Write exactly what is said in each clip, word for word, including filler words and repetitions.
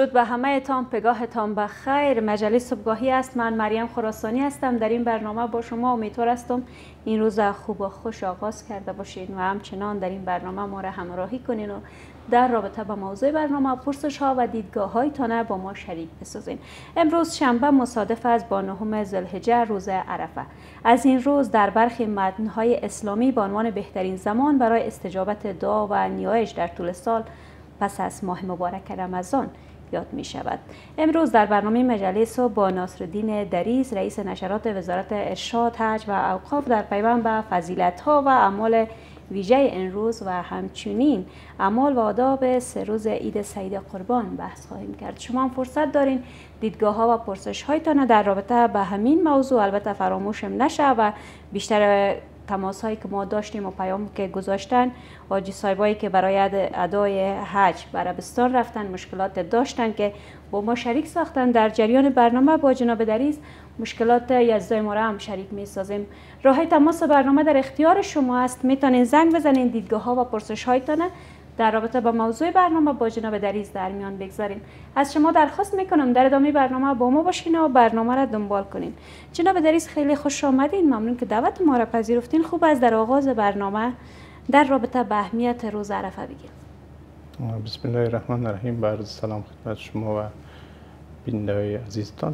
درود به همه تان، پگاهتان بخیر. مجلس صبحگاهی است. من مریم خراسانی هستم. در این برنامه با شما امیدوار هستم این روز خوب و خوش آغاز کرده باشید و همچنان در این برنامه ما را همراهی کنین و در رابطه با موضوع برنامه پرسش ها و دیدگاه هایتان با ما شریک بسازین. امروز شنبه مصادف است با نهم ذوالحجه، روز عرفه. از این روز در برخی متن‌های اسلامی به عنوان بهترین زمان برای استجابت دعا و نیایش در طول سال پس از ماه مبارک رمضان یاد می شود. امروز در برنامه مجلس با ناصرالدین دریس، رئیس نشرات وزارت ارشاد، حج و اوقاف در پیوند به فضیلت‌ها و اعمال ویژه این روز و همچنین اعمال و آداب سه روز عید سعید قربان بحث خواهیم کرد. شما هم فرصت دارین دیدگاه ها و پرسش هایتان در رابطه به همین موضوع البته فراموشم نشه و بیشتر تماس هایی که ما داشتیم و پیام که گذاشتن حاجی صاحبایی که برای ادای حج به عربستان رفتن مشکلات داشتن که با ما شریک ساختن. در جریان برنامه با جناب دریس مشکلات یزدای ما را هم شریک می سازیم. راه تماس برنامه در اختیار شما است. میتونین زنگ بزنین، دیدگاه ها و پرسش هایتان در رابطه با موضوع برنامه با جناب دریس در میان بگذارین. از شما درخواست میکنم در ادامه برنامه با ما باشین و برنامه را دنبال کنین. جناب دریس خیلی خوش آمدین. ممنون که دعوت ما را پذیرفتین. خوب است در آغاز برنامه در رابطه با اهمیت روز عرفه بگیم. بسم الله الرحمن الرحیم. با عرض سلام خدمت شما و بیننده‌های عزیزتان.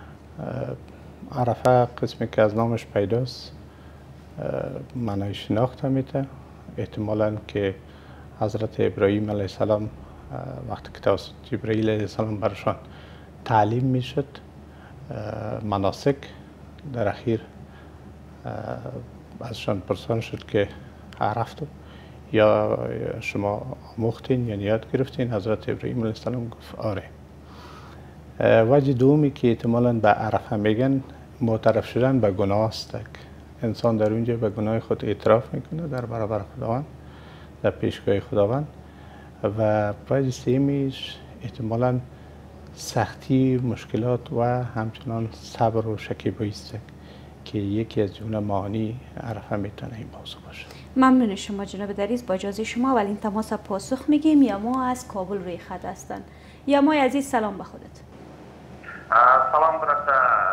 عرفه قسمی که از نامش پیداست معنای شناخت میده. احتمالاً که حضرت ابراهیم علیه السلام وقتی که توسط جبرئیل علیه السلام برشان تعلیم میشد مناسک، در اخیر ازشان پرسان شد که عرفتم یا شما آموختین یا یاد گرفتین؟ حضرت ابراهیم علیه السلام گفت آره. وجه دومی که احتمالاً به عرفه میگن معترف شدن به گناه است. انسان در اونجا به گناه خود اعتراف میکنه در برابر خداوند، در پیشگاه خداوند. و وجه سومیش احتمالاً سختی، مشکلات و همچنان صبر و شکیبایی است که یکی از جمله معانی عرفه میتونه این موضوع باشه. ممنون شما جناب دریس. با اجازه شما اولین تماس پاسخ میگیم. یا ما از کابل روی خط هستند. یا ما عزیز سلام به خودت. سلام برات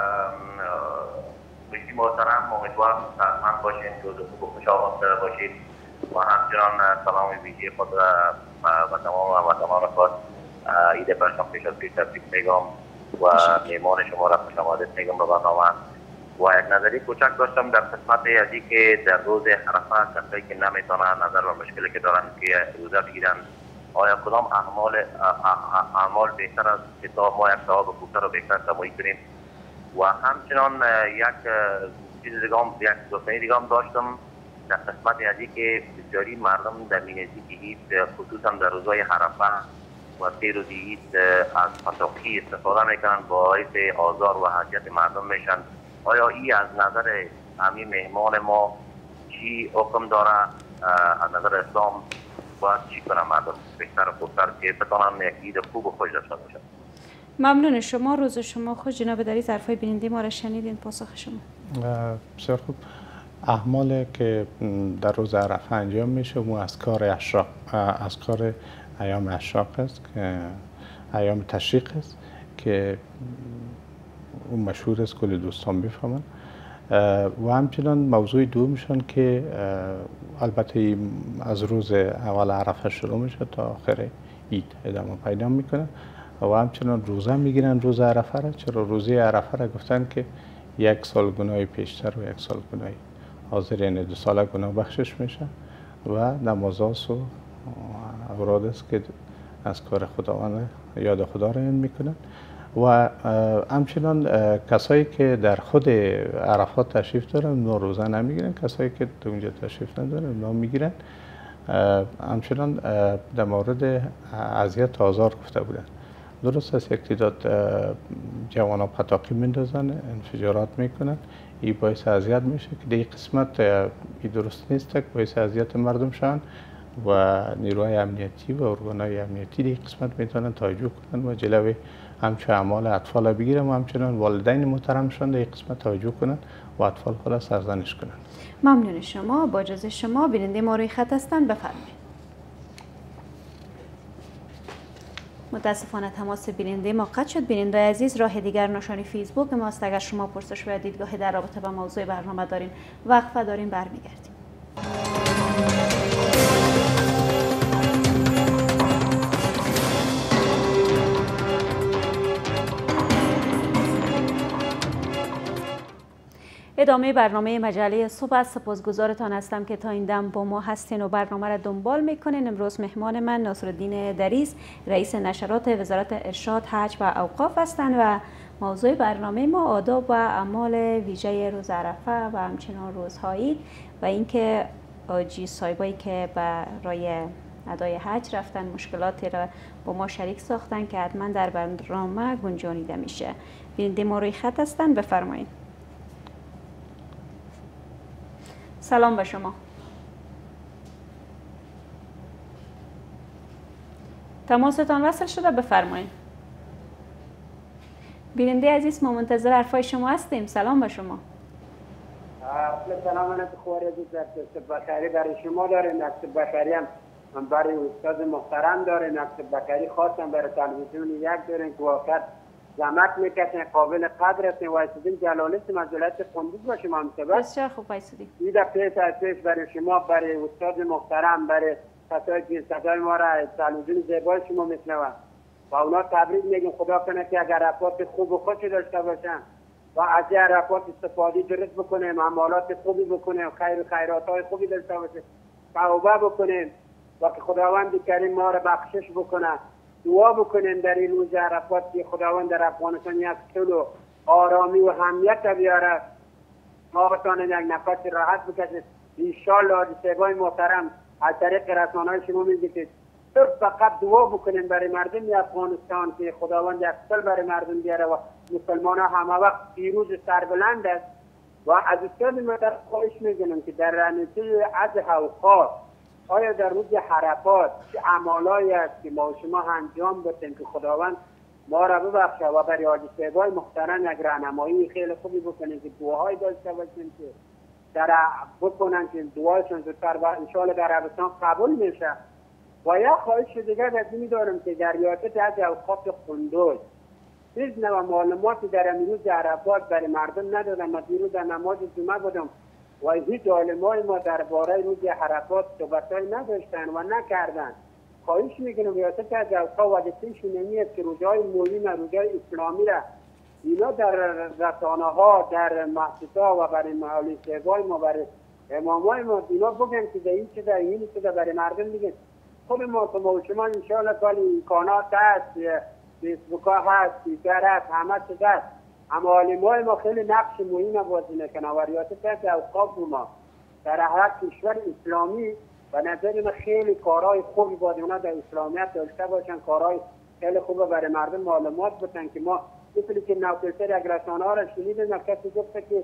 بگی محترم، امیدوارم صحتمند باشین، روز خوب و خوش آمد باشید و همچنان سلام ویژه خود و تمام هموطنان خود عید برشان پیش از پیش تبریک میگم و میهمان شما را خوش آمدید میگم به برنامه. و یک نظری کوچک داشتم در قسمت ازی که در روز عرفه کسایی که نمیتونن نظر و مشکلی که دارن که روزه بگیرن، آیا کدام اعمال اعمال بهتر است که تا ما یک ثواب خوبتر و بهتر تمایی کنیم؟ و همچنان یک چیز دیگه هم یک گفتنی دیگه هم داشتم در قسمت ازی که بسیاری مردم در مینزی که عید خصوصا در روزهای عرفه و سه روز عید از پتاقی استفاده میکنن باعث آزار و اذیت مردم میشن. آیا این از نظر همین مهمان ما چی حکم داره از نظر اسلام؟ باید چی کنم مردم بهتر و خوبتر که بتونن یک عید خوب و خوش داشته باشن؟ ممنون شما. روز شما خوش. جناب دریس حرفای بیننده ما را شنیدین. پاسخ شما. بسیار خوب. اعمالی که در روز عرفه انجام میشه و از کار اشراق از کار ایام اشراق است که ایام تشریق است که اون مشهور است کل دوستان بفهمن. و همچنان موضوع دومشان که البته از روز اول عرفه شروع میشه تا آخر عید ادامه پیدا میکنه و همچنان روزه میگیرن روز عرفه را. چرا روزه عرفه را گفتن که یک سال گناه پیشتر و یک سال گناه حاضر، یعنی دو ساله گناه بخشش میشه و نمازاس و اوراد است که از کار خداوند یاد خدا را میکنن. و همچنان کسایی که در خود عرفات تشریف دارن اونا روزه نمیگیرن، کسایی که در اونجا تشریف ندارن اونا میگیرن. همچنان در مورد اذیت آزار گفته بودن. درست است یک تعداد جوانا پتاقی میندازن، انفجارات میکنن، این باعث اذیت میشه که در این قسمت این درست نیست که باعث اذیت مردم شن و نیروهای امنیتی و ارگانهای امنیتی در این قسمت میتونن توجه کنن و جلوی همچون اعمال اطفال بگیرن و همچنان والدین محترمشان در این قسمت توجه کنن و اطفال خود سرزنش کنن. ممنون شما. با اجازه شما بیننده ما روی خط هستند. بفرمایید. متاسفانه تماس بیننده ما قطع شد. بیننده عزیز، راه دیگر نشانی فیسبوک ماست. اگر شما پرسش و دیدگاهی در رابطه با موضوع برنامه دارین، وقفه دارین، برمیگردیم. ادامه برنامه مجله صبح است. سپاسگزارتان هستم که تا این دم با ما هستین و برنامه را دنبال میکنین. امروز مهمان من ناصرالدین دریس، رئیس نشرات وزارت ارشاد، حج و اوقاف هستند و موضوع برنامه ما آداب و اعمال ویژه روز عرفه و همچنان روزهایی و اینکه حاجی صاحبایی که برای ادای حج رفتن مشکلاتی را با ما شریک ساختن که حتما در برنامه گنجانیده میشه. بیننده ما روی خط هستن، بفرمایید. سلام به شما. تماستان وصل شده، بفرمایید. بیننده عزیز، ما منتظر حرفای شما هستیم. سلام به شما. سلام علیکم. خوار عزیز، دست بخیری برای شما داره، دست بخیری هم برای استاد محترم داره، دست بخیری خواستم برای تلویزیون یک دارین که واقعا زحمت میکشن، قابل قدر هستن. وایسیدیم جلالیست مجلت قندوز با شما همسبب. بسیار خوب وایسیدیم. ایده پیش از پیش برای شما، برای استاد محترم، برای کسایی که صدای ما را تلویزیون زیبای شما میشنوند و اونا تبریک میگیم. خدا کنه که اگر عرفات خوب و خوشی داشته باشن و از این عرفات استفاده درست بکنیم، عمالات خوبی بکنیم، خیر و خیرات های خوبی داشته باشیم، توبه بکنیم و که خداوند کریم ما را بخشش بکنه. دعا بکنیم در این روز عرفات که خداوند در افغانستان یک صلح و آرامی و همیت بیاره، ما بتوانیم یک نفس راحت بکشیم. انشالله حاجی محترم از طریق رسانه‌های شما میگه که صرف فقط دعا بکنیم برای مردم افغانستان که خداوند یک صلح برای مردم بیاره و مسلمان ها همه وقت پیروز سربلند است. و از استاد محترم خواهش میکنم که در نتیجه اضحی و خاص آیا در روز عرفات چه اعمالایی است که ما شما انجام بدیم که خداوند ما را ببخشه و برای حاجی صاحبای محترم یک راهنمایی خیلی خوبی بکنیم که دعاهایی داشته باشیم که در بکنن که دعایشون زودتر و انشاءالله در عربستان قبول میشه. و یک خواهش دیگر از این دارم که در ریاست از اوقاف قندوز هیچ نوع معلوماتی در امروز عرفات برای مردم ندادن. ما دیروز در نماز جمعه بودم و هیچ علمای ما درباره روز عرفات صحبتایی نداشتن و نکردن. خواهش میکنم ریاست از اوقاف وظیفه‌شون این است که روزهای مهم، روزهای اسلامی را اینا در رسانه ها، در مسجدها و برای مولوی صاحبای ما، برای امامای ما اینا بگن که در این چیزا این چیزا برای مردم میگن. خود ما که ما شما ان شاء الله کلی امکانات هست، فیسبوک ها هست، توییتر هست، همه چیز هست. اما علمای ما خیلی نقش مهم بازی میکنن و ریاست از اوقاف ما در هر کشور اسلامی و نظر من خیلی کارهای خوبی باید اونا در اسلامیت داشته باشن، کارهای خیلی خوبه برای مردم معلومات بدن که ما مثل که نوکلتر یک رسانه ها را شنیدیم کسی گفته که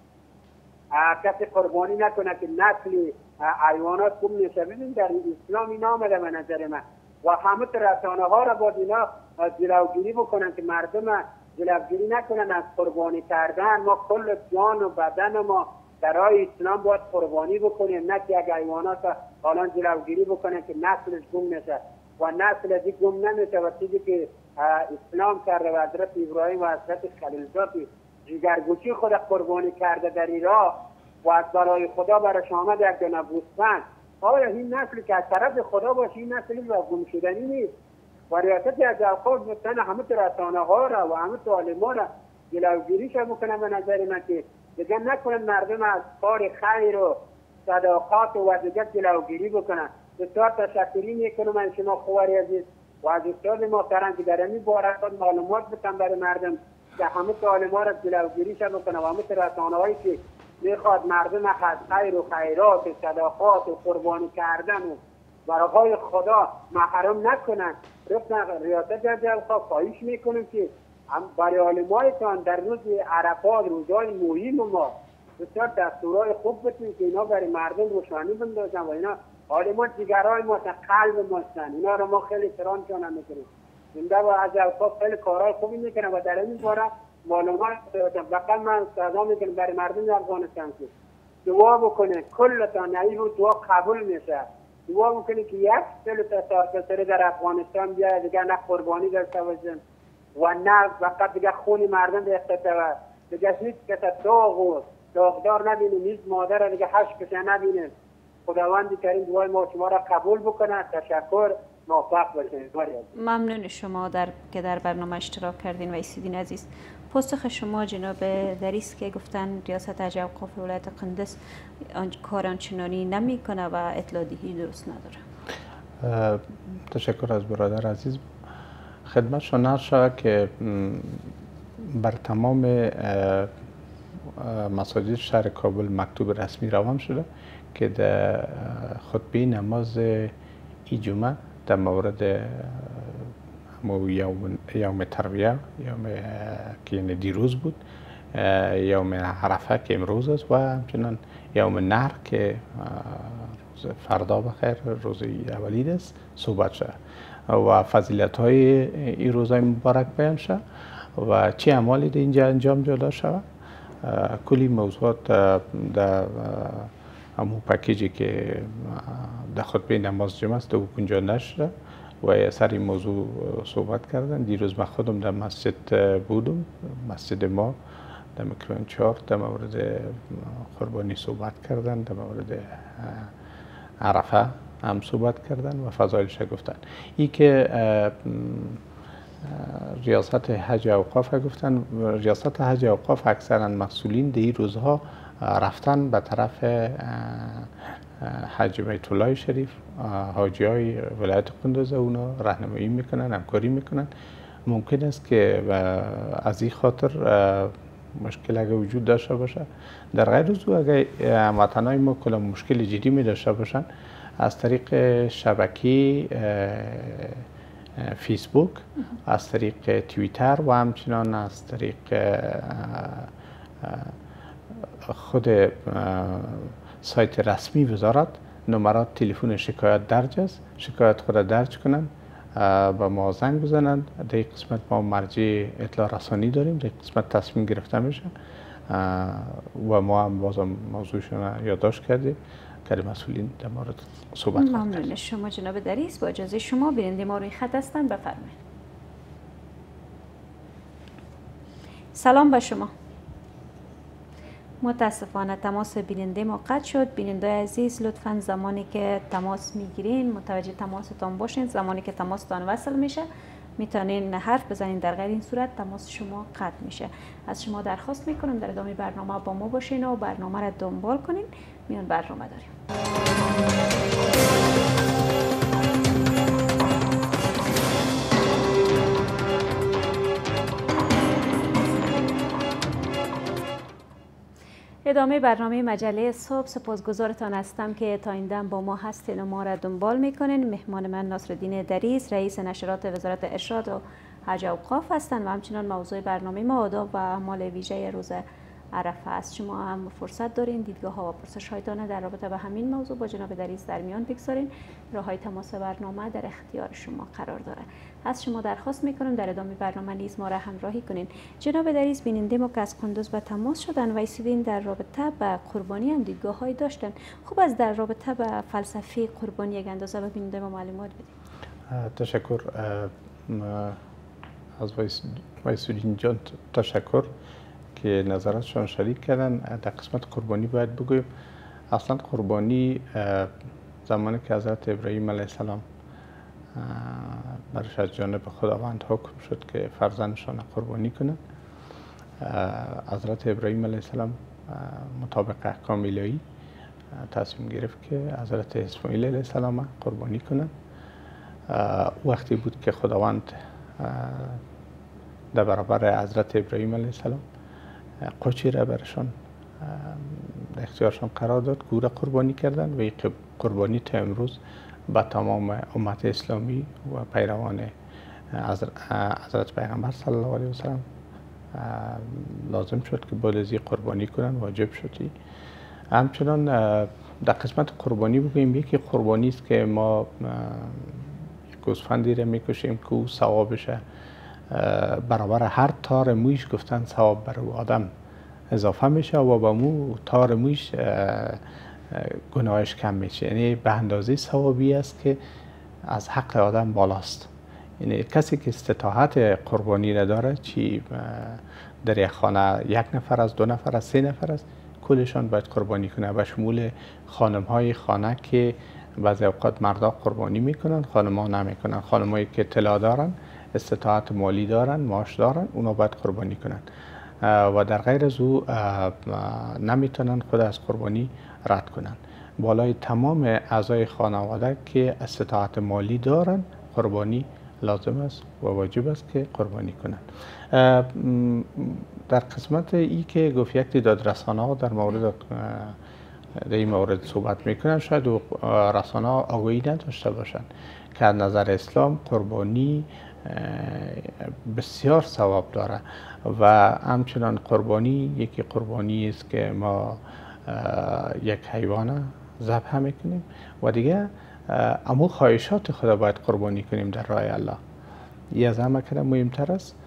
کسی قربانی نکنه که نسل حیوانات خوب میشه. ببین در اسلام این آمده به نظر من و همه رسانه ها را باید اینا جلوگیری بکنن که مردم جلوگیری نکنن از قربانی کردن. ما کل جان و بدن ما برای اسلام باید قربانی بکنیم، نه که یک حیوانات حالا جلوگیری بکنن که نسلش گم میشه و نسل دیگه گم نمیشه. و چیزی که اسلام کرده و حضرت ابراهیم و حضرت خلیلزاد جگرگوشی خود قربانی کرده در ایران و از برای خدا برش آمد یک دانه گوسفند. آیا این نسلی که از طرف خدا باشه این نسلی را گم شدنی نیست؟ و ریاست از اوقاف مثلا همه رسانه ها را و همه علما را جلوگیریش بکنن به نظر من که دیگه نکنن مردم از کار خیر و صداقات و دیگه جلوگیری بکنن. بسیار تشکری میکنم من شما خواری عزیز و از استاد محترم که در این باره معلومات بتن برای مردم که همه علما را جلوگیریش بکنن و همه رسانه هایی که میخواد مردم از خیر و خیرات و صداقات و قربانی کردن و برای خدا محرم نکنن. رفتن ریاست از اوقاف خواهش میکنم که برای علمایتان در روز عرفات، روزهای مهم ما بسیار دستورهای خوب بتونید که اینا برای مردم روشانی بندازن و اینا علما جگرهای ما قلب ما هستن. اینا رو ما خیلی احترام جان میکنیم. زنده و از اوقاف خیلی کارهای خوبی میکنن و در این باره معلومات فقط من صدا میکنم برای مردم افغانستان که دعا بکنه کلتان این رو دعا قبول میشه دعا میکنی که یک سل تسارکسره در افغانستان بیاید دیگه نه قربانی داشته باشیم و نه فقط دیگه خون مردم ریخته شود دیگه هیچ کس داغ و داغدار نبینیم هیچ مادر دیگه هشت کشه نبینیم. خداوند کریم دعای ما شما را قبول بکنه. تشکر. موفق باشید. ممنون شما در که در برنامه اشتراک کردین و ایستیدین عزیز. پاسخ شما جناب دریس که گفتن ریاست حج اوقاف ولایت قندز کار آنچنانی نمیکنه و اطلاع دهی درست نداره. تشکر از برادر عزیز. خدمتشان عرض شود که بر تمام مساجد شهر کابل مکتوب رسمی روان شده که در خطبه نماز ای جمعه در مورد یوم یوم ترویه، یوم که یعنی دیروز بود، یوم عرفه که امروز است و همچنان یوم نحر که روز فردا بخیر روز اولید است صحبت شد و فضیلت های این روزهای مبارک بیان شد و چه اعمالی در اینجا انجام داده شود. کلی موضوعات در همون پکیجی که در خطبه نماز جمعه است او گنجانده شده و سر این موضوع صحبت کردن. دیروز من خودم در مسجد بودم، مسجد ما در مکران چهار، در مورد قربانی صحبت کردن، در مورد عرفه هم صحبت کردن و فضایلش گفتن. این که ریاست حج اوقاف گفتن، ریاست حج اوقاف اکثرا مسئولین در این روزها رفتن به طرف حج بیت الله شریف، حاجی های ولایت قندوز اونا راهنمایی میکنن، همکاری میکنن. ممکن است که از این خاطر مشکل اگر وجود داشته باشه. در غیر از او اگر هموطنای ما کلا مشکل جدی می داشته باشن، از طریق شبکه فیسبوک، از طریق توییتر و همچنان از طریق خود سایت رسمی وزارت نمرات تلفن شکایت درج است. شکایت خود درج کنند، با ما زنگ بزنند. در این قسمت ما مرجع اطلاع رسانی داریم، در این قسمت تصمیم گرفته میشه و ما هم بازم موضوعشون یادداشت کردیم که مسئولین در مورد صحبت کردیم. ممنون شما جناب دریس. با اجازه شما بیننده ما روی خط هستند، بفرمایید. سلام به شما. متاسفانه تماس بیننده ما قطع شد. بیننده عزیز لطفاً زمانی که تماس میگیرین متوجه تماستان باشین. زمانی که تماستان وصل میشه میتونین حرف بزنین، در غیر این صورت تماس شما قطع میشه. از شما درخواست میکنم در ادامه برنامه با ما باشین و برنامه را دنبال کنین. میان برنامه داریم. ادامه برنامه مجله صبح. سپاسگزارتان هستم که تا این دم با ما هستین و ما را دنبال میکنین. مهمان من ناصرالدین دریس، رئیس نشرات وزارت ارشاد و حج اوقاف هستند و همچنان موضوع برنامه ما آداب و اعمال ویژه روز عرفه است. شما هم فرصت دارین دیدگاه ها و پرسش هایتان در رابطه با همین موضوع با جناب دریس در میان بگذارین. راههای تماس برنامه در اختیار شما قرار داره. از شما درخواست میکنم در ادامه برنامه نیز ما را همراهی کنین. جناب دریس، بیننده ما که از قندوز به تماس شدن و ایستادین در رابطه با قربانی هم دیدگاه هایی داشتن. خوب از در رابطه با فلسفه قربانی یک اندازه به بیننده ما معلومات بدید. تشکر از وایسودین جان. تشکر که نظراتشان شریک کردن. در قسمت قربانی باید بگویم اصلا قربانی زمانی که حضرت ابراهیم علیه السلام برش از جانب خداوند حکم شد که فرزندشان قربانی کنند، حضرت ابراهیم علیه السلام مطابق احکام الهی تصمیم گرفت که حضرت اسماعیل علیه السلام قربانی کنند. وقتی بود که خداوند در برابر حضرت ابراهیم علیه السلام قوچی را برشان در اختیارشان قرار داد، گوره قربانی کردن و این قربانی تا امروز به تمام امت اسلامی و پیروان حضرت پیغمبر صلی الله علیه و سلم لازم شد که بعد از این قربانی کنن، واجب شدی. همچنان در قسمت قربانی بگوییم یکی قربانی است که ما گوسفندی را میکشیم که او ثوابش برابر هر تار مویش گفتن ثواب بر او آدم اضافه میشه و با مو تار مویش گناهش کم میشه. یعنی به اندازه ثوابی است که از حق آدم بالاست. یعنی کسی که استطاعت قربانی نداره، چی در یک خانه یک نفر از دو نفر از سه نفر است، کلشان باید قربانی کنه، به شمول خانم های خانه که بعضی اوقات مردا قربانی میکنن، خانم ها نمیکنن. خانم هایی که اطلاع دارن، استطاعت مالی دارن، معاش دارن، اونا باید قربانی کنن و در غیر از او نمیتونن خود از قربانی رد کنن. بالای تمام اعضای خانواده که استطاعت مالی دارن قربانی لازم است و واجب است که قربانی کنند. در قسمت ای که گفت یک تعداد رسانه ها در مورد در این مورد صحبت میکنن، شاید رسانه ها آگاهی نداشته باشند که از نظر اسلام قربانی بسیار ثواب داره و همچنان قربانی یکی قربانی است که ما یک حیوان ذبح میکنیم و دیگه امو خواهشات خدا باید قربانی کنیم در راه الله. یه از همه کنه مهمتر است.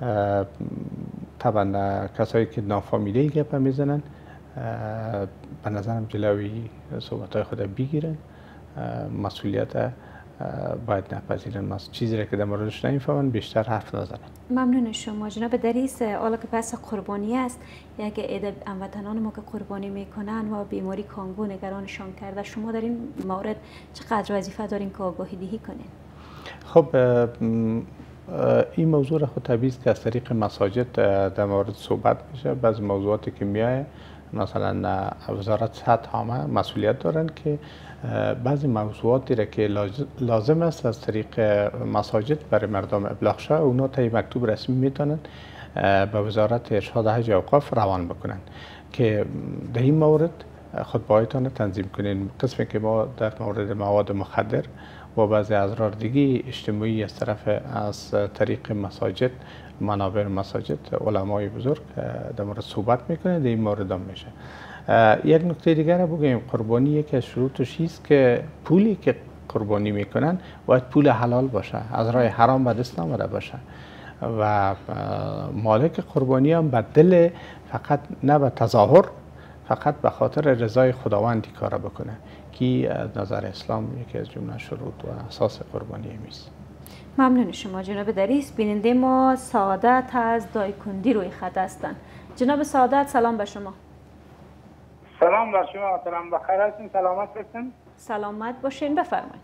طبعا کسایی که نافامیلی گپ میزنن به نظرم جلوی صحبت های خدا بگیرن، مسئولیت باید نپذیرن، چیزی را که در موردش نمیفهمن بیشتر حرف نزنن. ممنون شما جناب دریس. حالا که بحث قربانی است، یک عده هموطنان ما که قربانی میکنن و بیماری کانگو نگرانشان کرده، شما در این مورد چقدر وظیفه دارین که آگاهی دهی کنین؟ خب این موضوع را خود طبیعی است که از طریق مساجد در مورد صحبت میشه. بعضی موضوعاتی که میایه مثلا وزارت صحت عامه مسئولیت دارن که بعضی موضوعاتی را که لازم است از طریق مساجد برای مردم ابلاغ شه، اونا تا مکتوب رسمی میتونن به وزارت ارشاد حج اوقاف روان بکنن که در این مورد خطبهایتان تنظیم کنین. قسمی که ما در مورد مواد مخدر و بعضی اضرار دیگه اجتماعی از طرف از طریق مساجد، منابر مساجد، علمای بزرگ در مورد صحبت میکنه، در این مورد هم میشه. یک نکته دیگر رو بگیم، قربانی یکی از شروطش است که پولی که قربانی میکنن باید پول حلال باشه، از راه حرام به دست نامده باشه و مالک قربانی هم به دل فقط نه به تظاهر، فقط به خاطر رضای خداوند کار بکنه که از نظر اسلام یکی از جمله شروط و اساس قربانی میست. ممنون شما جناب دریس. بیننده ما سعادت از دایکندی روی خط هستند. جناب سعادت سلام به شما. سلام بر شما محترم، بخیر هستین؟ سلامت هستین؟ سلامت باشین، بفرمایید.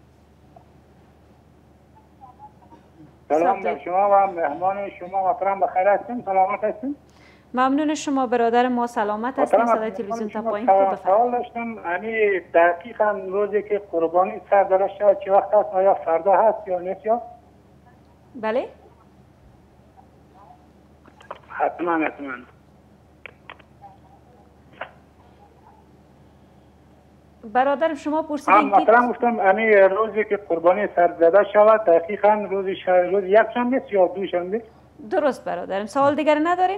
سلام بر شما و مهمان شما محترم، بخیر هستین؟ سلامت هستین؟ ممنون شما برادر ما، سلامت هستین. صدای تلویزیون تا پایین کو بفرمایید. سوال داشتم، یعنی دقیقاً روزی که قربانی سر داره شد چه وقت است؟ آیا فردا هست یا نیست یا؟ بله؟ حتما حتما. برادر شما پرسیدین که مثلا گفتم یعنی روزی که قربانی سر زده شود دقیقاً روز روز یک شنبه است یا دو شنبه؟ درست برادرم. سوال دیگر ندارین؟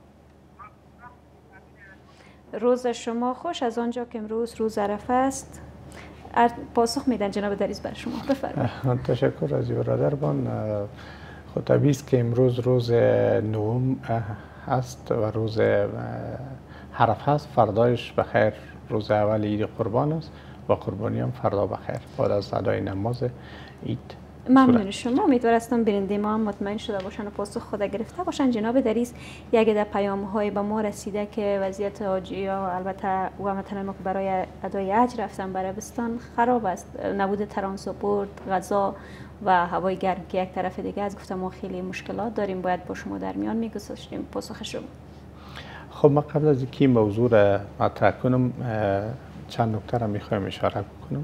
روز شما خوش، از آنجا که امروز روز عرفه است. پاسخ میدن جناب دریس بر شما، بفرمایید. تشکر از برادران. خود طبیعی است که امروز روز نهم است و روز عرفه است. فردایش بخیر روز اول عید قربان است و قربانی هم فردا بخیر بعد از ادای نماز عید. ممنون شما. امیدوار هستم بیننده ما هم مطمئن شده باشن و پاسخ خود گرفته باشن. جناب دریس، یک در پیام های به ما رسیده که وضعیت حاجی‌ها، البته هموطنان ما که برای ادای حج رفتن به عربستان خراب است، نبود ترانسپورت، غذا و هوای گرم که یک طرف دیگه از گفتم ما خیلی مشکلات داریم، باید با شما در میان میگذاشتیم. پاسخ شما. خب من قبل از اینکه این موضوع را مطرح کنم چند نکته را میخوایم اشاره بکنم.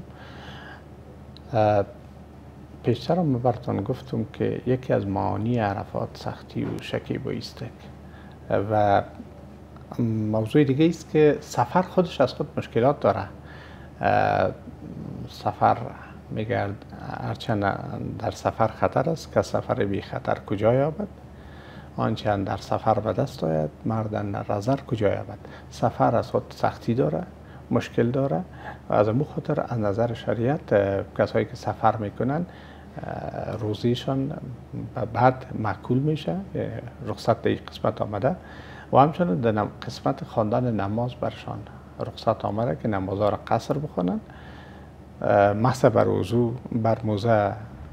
پیشتر هم براتون گفتم که یکی از معانی عرفات سختی و شکیب و ایستک و موضوع دیگه است که سفر خودش از خود مشکلات داره. سفر میگرد هرچند در سفر خطر است که سفر بی خطر کجا یابد، آنچه در سفر به دست آید مردن در نظر کجا یابد. سفر از خود سختی داره، مشکل داره و از امو خاطر از نظر شریعت کسایی که سفر میکنن روزیشان بعد معکول میشه، رخصت در این قسمت آمده و همچنین در قسمت خواندن نماز برشان رخصت آمده که نمازها را قصر بخونن. مس بر وضو بر موزه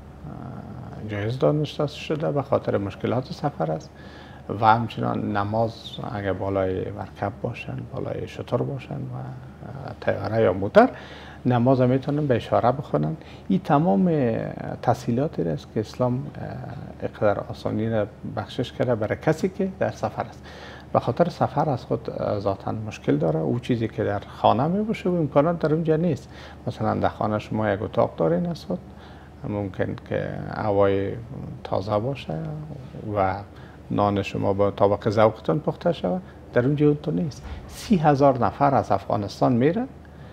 جایز دانسته شده به خاطر مشکلات سفر است و همچنان نماز اگر بالای مرکب باشن، بالای شتر باشن و طیاره یا موتر، نماز میتونن به اشاره بخونن. این تمام تسهیلاتی است که اسلام اقدار آسانی را بخشش کرده برای کسی که در سفر است. به خاطر سفر از خود ذاتاً مشکل داره. او چیزی که در خانه می باشه و امکانات در اونجا نیست. مثلا در خانه شما یک اتاق دارین است، ممکن که هوای تازه باشه و نان شما با طابق ذوقتون پخته شود، در اونجا اون تو نیست. سی هزار نفر از افغانستان میرن.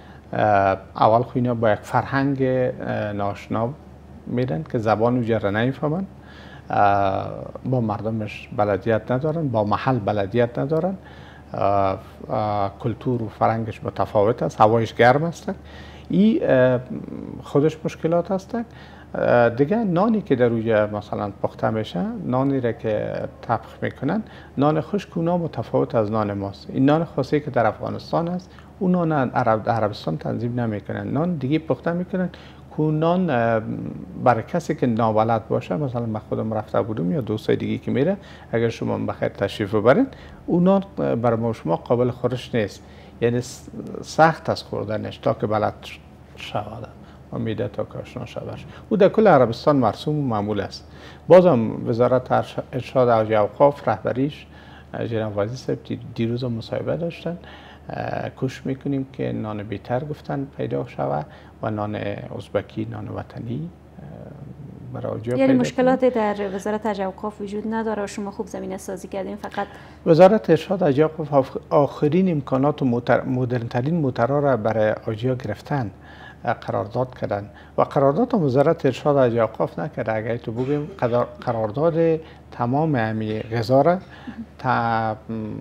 اول خو اینا با یک فرهنگ ناشنا میرن که زبان اونجا را نمیفهمن، با مردمش بلدیت ندارن، با محل بلدیت ندارن، کلتور و فرهنگش متفاوت است، هوایش گرم است. این خودش مشکلات است. دیگه نانی که در اونجا مثلا پخته میشه، نانی را که طبخ میکنن، نان خشک اونا متفاوت از نان ماست. این نان خاصی که در افغانستان است، اون نان عرب عربستان تنظیم نمیکنن، نان دیگه پخته میکنن که نان برای کسی که نابلد باشه، مثلا من خودم رفته بودم یا دوستای دیگه که میره، اگر شما بخیر تشریف ببرید، اون نان برای ما شما قابل خورش نیست، یعنی سخت از خوردنش تا که بلد شود و میده تا که آشنا شوش. او در کل عربستان مرسوم و معمول است. بازم وزارت ارشاد و اوقاف رهبریش جناب وزیر صاحب دیروز مصاحبه داشتن، کوشش میکنیم که نان بهتر گفتن پیدا شود و نان ازبکی، نان وطنی برای آجیا یعنی مشکلاتی در وزارت اوقاف وجود نداره و شما خوب زمینه سازی کردین. فقط وزارت ارشاد اوقاف آخرین امکانات و مدرنترین موترها را برای آجیا گرفتن، قرارداد کردن و قرارداد وزارت ارشاد اوقاف نکرده. اگر تو بگیم قرارداد تمام امی غذا را تا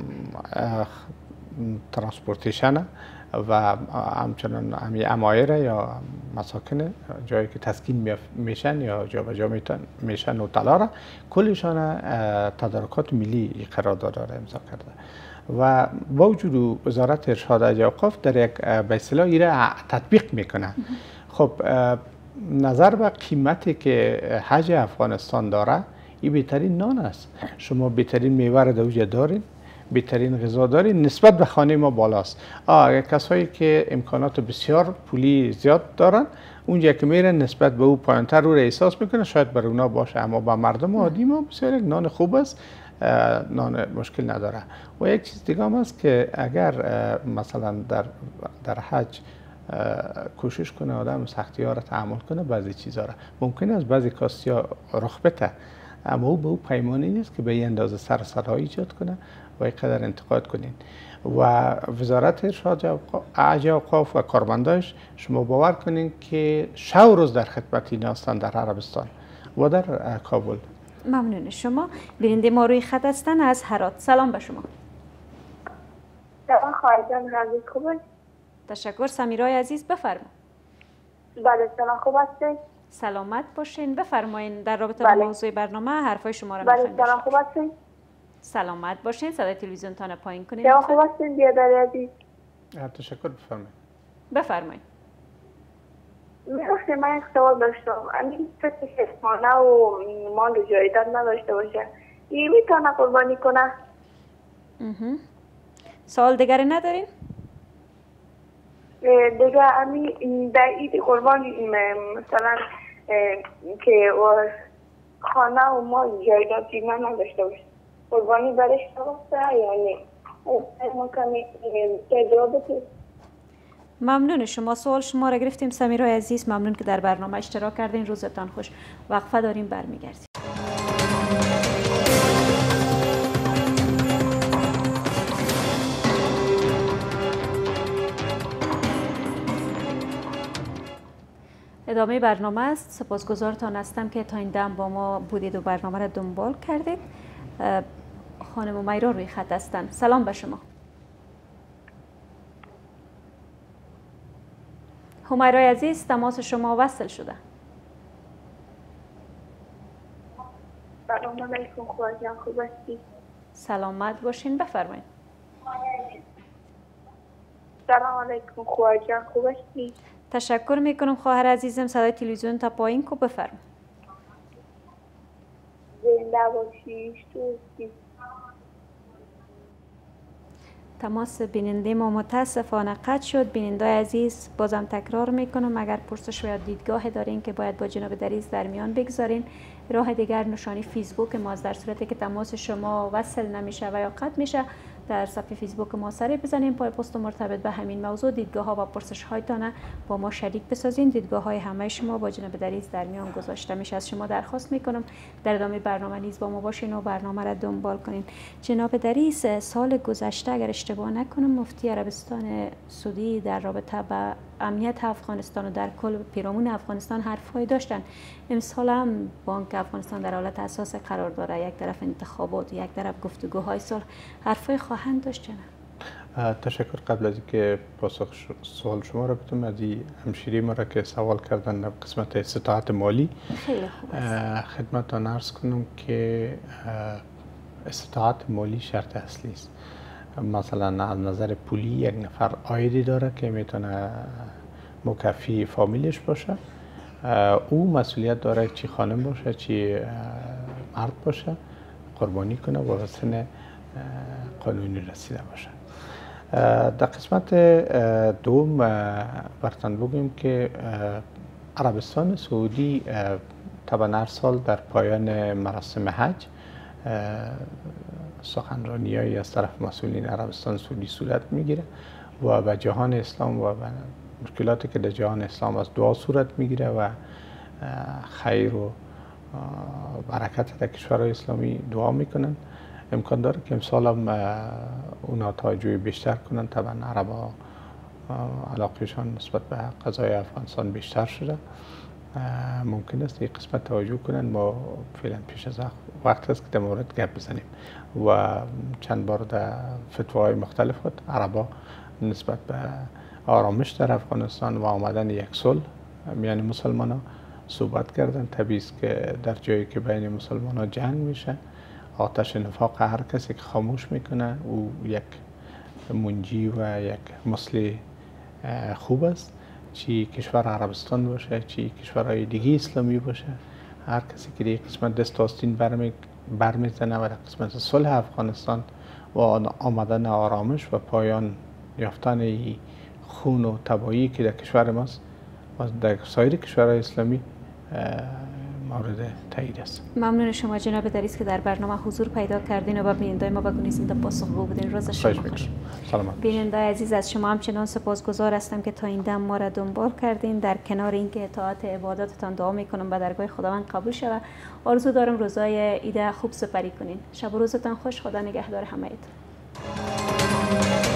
ترانسپورتیشن و همچنان امی امایر یا مساکن جایی که تسکین میشن یا جابجا میشن و طلا را کلشان تدارکات ملی قرارداد را امضا کرده و با وجود وزارت ارشاد اوقاف در یک به اصطلاح ایره تطبیق میکنه. خب نظر به قیمتی که حج افغانستان داره، این بهترین نان است. شما بهترین میوه را در اونجا دارین، بهترین غذا دارین، نسبت به خانه ما بالاست. اگر کسایی که امکانات بسیار پولی زیاد دارن، اونجا که میرن نسبت به او پایینتر رو احساس میکنه، شاید برای اونا باشه، اما با مردم عادی ما بسیار یک نان خوب است، نان مشکل نداره. و یک چیز دیگه هم است که اگر مثلا در در حج کوشش کنه آدم سختی ها را تحمل کنه، بعضی چیزها را ممکن است بعضی کاستی ها رخ بده، اما او به او پیمانی نیست که به این اندازه سر صدایی ایجاد کنه و اینقدر انتقاد کنین. و وزارت ارشاد اوقاف و کارمنداش شما باور کنین که شب و روز در خدمت اینا هستند در عربستان و در کابل. ممنون شما. بیننده ما روی خط هستن از هرات. سلام به شما. سلام خواهرجان، حالت خوبه؟ تشکر. سمیرای عزیز بفرمایید. بله سلام، خوب هستید؟ سلامت باشین. بفرمایید در رابطه بله. با موضوع برنامه حرفای شما را بله می‌خوایم. سلام، خوب هستید؟ سلامت باشین. صدای تلویزیون تان پایین کنید. سلام، خوب هستید بیادر عزیز؟ تشکر. بفرمایید. بفرمایید. می‌خواستم من یک سوال داشتم. امین که خانه و مال و جایداد نداشته باشه، این میتونه قربانی کنه؟ سوال دیگری ندارین؟ دیگه امین در عید قربان مثلا که خانه و مال جایداد دیگه نداشته باشه، قربانی برش نباسته یا نه؟ ممکنه تجربه که ممنون شما. سوال شما را گرفتیم سمیرای عزیز. ممنون که در برنامه اشتراک کردین. روزتان خوش. وقفه داریم، برمیگردیم. ادامه برنامه است. سپاسگزارتان هستم که تا این دم با ما بودید و برنامه را دنبال کردید. خانم میرا روی خط هستند. سلام به شما. همیرای عزیز، تماس شما وصل شده. سلام علیکم خواهرجان، خوب هستی؟ سلامت باشین. بفرمایید. سلام علیکم خواهر جان، خوب هستی؟ تشکر میکنم خواهر عزیزم. صدای تلویزیون تا پایین کو بفرم. زنده باشی. تماس بیننده ما متاسفانه قطع شد. بیننده عزیز بازم تکرار میکنم اگر پرسش و دیدگاه دارین که باید با جناب دریس در میان بگذارین، راه دیگر نشانی فیسبوک ماست. در صورتی که تماس شما وصل نمیشه و یا قطع میشه، در صفحه فیسبوک ما سری بزنین، پای پست مرتبط به همین موضوع دیدگاه ها و پرسش هایتان با ما شریک بسازین. دیدگاه های همه شما با جناب دریس در میان گذاشته میشه. از شما درخواست میکنم در ادامه برنامه نیز با ما باشین و برنامه را دنبال کنین. جناب دریس، سال گذشته اگر اشتباه نکنم مفتی عربستان سعودی در رابطه با امنیت افغانستان و در کل پیرامون افغانستان حرفهایی داشتن. امسال هم بانک افغانستان در حالت اساس قرار داره، یک طرف انتخابات، یک طرف گفتگوهای صلح، حرفهای خواهند داشت. تشکر. قبل از اینکه پاسخ سوال شما را بدم، از این همشیری ما را که سوال کردن در قسمت استطاعت مالی، خیلی خوب است. خدمتتان عرض کنم که استطاعت مالی شرط اصلی است. مثلا از نظر پولی یک نفر عایدی داره که میتونه مکفی فامیلش باشه، او مسئولیت داره چی خانم باشه چی مرد باشه قربانی کنه و به سن قانونی رسیده باشه. در قسمت دوم برتن بگیم که عربستان سعودی طبعا هر سال در پایان مراسم حج سخنرانی‌هایی از طرف مسئولین عربستان سعودی صورت میگیره و به جهان اسلام و به مشکلاتی که در جهان اسلام از دعا صورت میگیره و خیر و برکت در کشورهای اسلامی دعا میکنن. امکان داره که امسال هم اونا توجه بیشتر کنن. طبعا عربا علاقهشان نسبت به قضای افغانستان بیشتر شده، ممکن است یک قسمت توجه کنن. ما فعلا پیش از وقت است که در مورد گپ بزنیم و چند بار در فتواهای مختلف عربا نسبت به آرامش در افغانستان و آمدن یک صلح میان مسلمان ها صحبت کردن. طبیعی است که در جایی که بین مسلمان ها جنگ میشه، آتش نفاق هر کسی که خاموش میکنه او یک منجی و یک مثل خوب است، چی کشور عربستان باشه چی کشورهای دیگه اسلامی باشه. هر کسی که دیگه قسمت دست آستین برمی برمیزنه و در قسمت صلح افغانستان و آمدن آرامش و پایان یافتن خون و تباهی که در کشور ماست و در سایر کشورهای اسلامی مورد تایید است. ممنون شما جناب دریس که در برنامه حضور پیدا کردین و با بیننده ما بگونیزیم در پاسخگو بودین. روز شما خوش. سلامت. بیننده عزیز، از شما همچنان سپاسگزار هستم که تا این دم ما را دنبال کردین. در کنار اینکه اطاعت عباداتتان دعا میکنم به درگاه خداوند قبول شود، آرزو دارم روزای عید خوب سپری کنین. شب و روزتان خوش. خدا نگهدار همه‌تان.